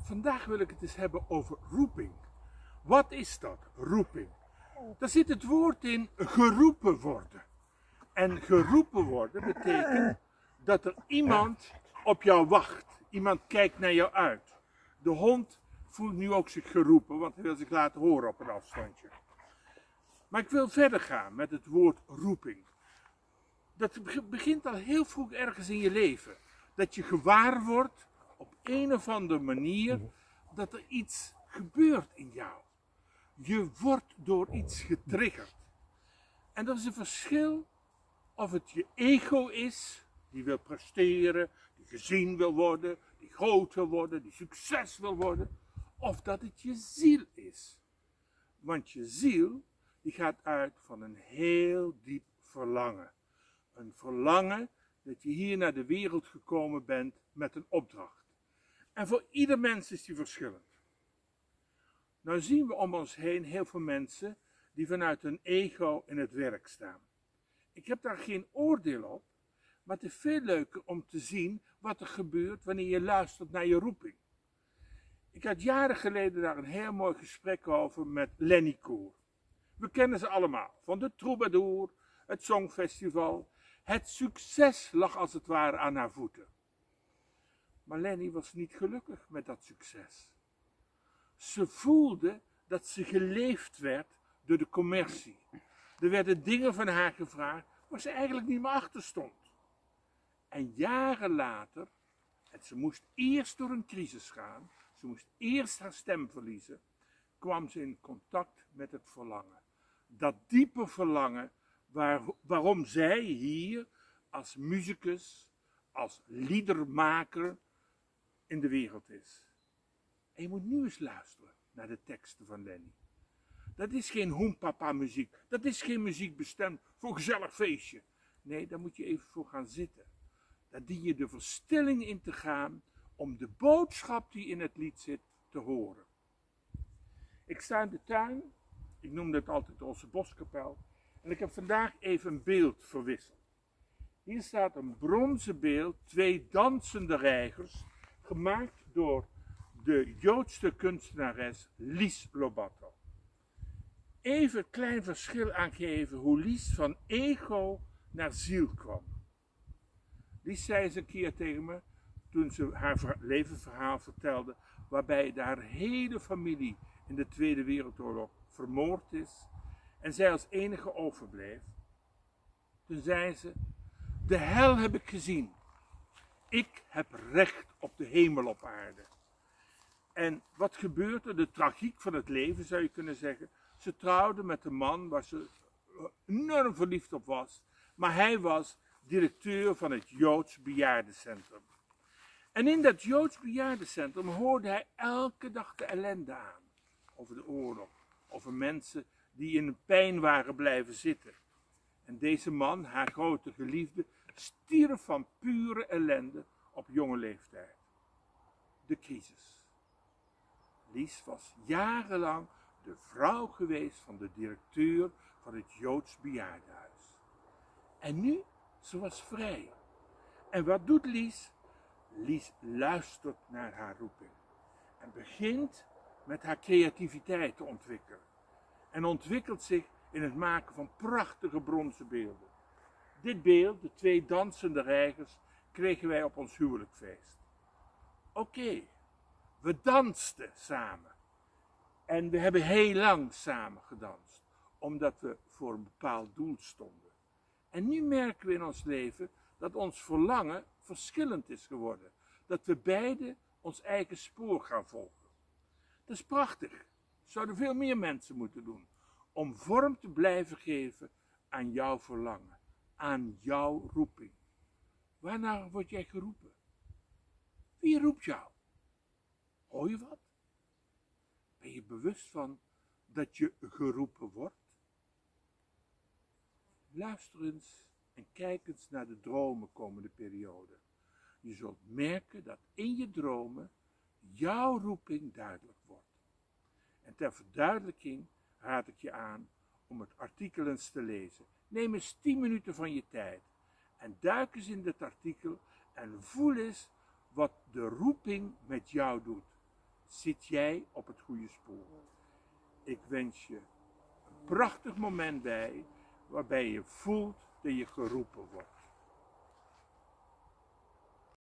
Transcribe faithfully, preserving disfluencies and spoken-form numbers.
Vandaag wil ik het eens hebben over roeping. Wat is dat, roeping? Daar zit het woord in geroepen worden. En geroepen worden betekent dat er iemand op jou wacht. Iemand kijkt naar jou uit. De hond voelt nu ook zich geroepen, want hij wil zich laten horen op een afstandje. Maar ik wil verder gaan met het woord roeping. Dat begint al heel vroeg ergens in je leven. Dat je gewaar wordt op een of andere manier dat er iets gebeurt in jou. Je wordt door iets getriggerd. En dat is een verschil of het je ego is, die wil presteren, die gezien wil worden, die groot wil worden, die succes wil worden. Of dat het je ziel is. Want je ziel, die gaat uit van een heel diep verlangen. Een verlangen dat je hier naar de wereld gekomen bent met een opdracht. En voor ieder mens is die verschillend. Nou zien we om ons heen heel veel mensen die vanuit hun ego in het werk staan. Ik heb daar geen oordeel op, maar het is veel leuker om te zien wat er gebeurt wanneer je luistert naar je roeping. Ik had jaren geleden daar een heel mooi gesprek over met Lenny Koer. We kennen ze allemaal, van de Troubadour, het Songfestival. Het succes lag als het ware aan haar voeten. Maar Lenny was niet gelukkig met dat succes. Ze voelde dat ze geleefd werd door de commercie. Er werden dingen van haar gevraagd waar ze eigenlijk niet meer achter stond. En jaren later, en ze moest eerst door een crisis gaan, ze moest eerst haar stem verliezen, kwam ze in contact met het verlangen. Dat diepe verlangen waar, waarom zij hier als muzikus, als liedermaker in de wereld is. En je moet nu eens luisteren naar de teksten van Lenny. Dat is geen hoempapa muziek. Dat is geen muziek bestemd voor een gezellig feestje. Nee, daar moet je even voor gaan zitten. Daar dien je de verstilling in te gaan om de boodschap die in het lied zit te horen. Ik sta in de tuin. Ik noem dat altijd onze boskapel. En ik heb vandaag even een beeld verwisseld. Hier staat een bronzen beeld, twee dansende reigers, gemaakt door de Joodse kunstenares Lies Lobato. Even een klein verschil aangeven hoe Lies van ego naar ziel kwam. Lies zei eens een keer tegen me, toen ze haar levensverhaal vertelde, waarbij haar hele familie in de Tweede Wereldoorlog vermoord is en zij als enige overbleef. Toen zei ze, de hel heb ik gezien. Ik heb recht op de hemel op aarde. En wat gebeurde? De tragiek van het leven zou je kunnen zeggen. Ze trouwde met een man waar ze enorm verliefd op was. Maar hij was directeur van het Joods bejaardencentrum. En in dat Joods bejaardencentrum hoorde hij elke dag de ellende aan. Over de oorlog. Over mensen die in pijn waren blijven zitten. En deze man, haar grote geliefde, stierf van pure ellende op jonge leeftijd. De crisis. Lies was jarenlang de vrouw geweest van de directeur van het Joods bejaardenhuis. En nu, ze was vrij. En wat doet Lies? Lies luistert naar haar roeping. En begint met haar creativiteit te ontwikkelen. En ontwikkelt zich in het maken van prachtige bronzen beelden. Dit beeld, de twee dansende reigers, kregen wij op ons huwelijkfeest. Oké, okay, we dansten samen. En we hebben heel lang samen gedanst, omdat we voor een bepaald doel stonden. En nu merken we in ons leven dat ons verlangen verschillend is geworden. Dat we beide ons eigen spoor gaan volgen. Dat is prachtig. Zouden veel meer mensen moeten doen. Om vorm te blijven geven aan jouw verlangen. Aan jouw roeping. Waarnaar word jij geroepen? Wie roept jou? Hoor je wat? Ben je bewust van dat je geroepen wordt? Luister eens en kijk eens naar de dromen komende periode. Je zult merken dat in je dromen jouw roeping duidelijk wordt. En ter verduidelijking raad ik je aan om het artikel eens te lezen. Neem eens tien minuten van je tijd en duik eens in dit artikel en voel eens wat de roeping met jou doet. zit jij op het goede spoor. Ik wens je een prachtig moment bij, waarbij je voelt dat je geroepen wordt.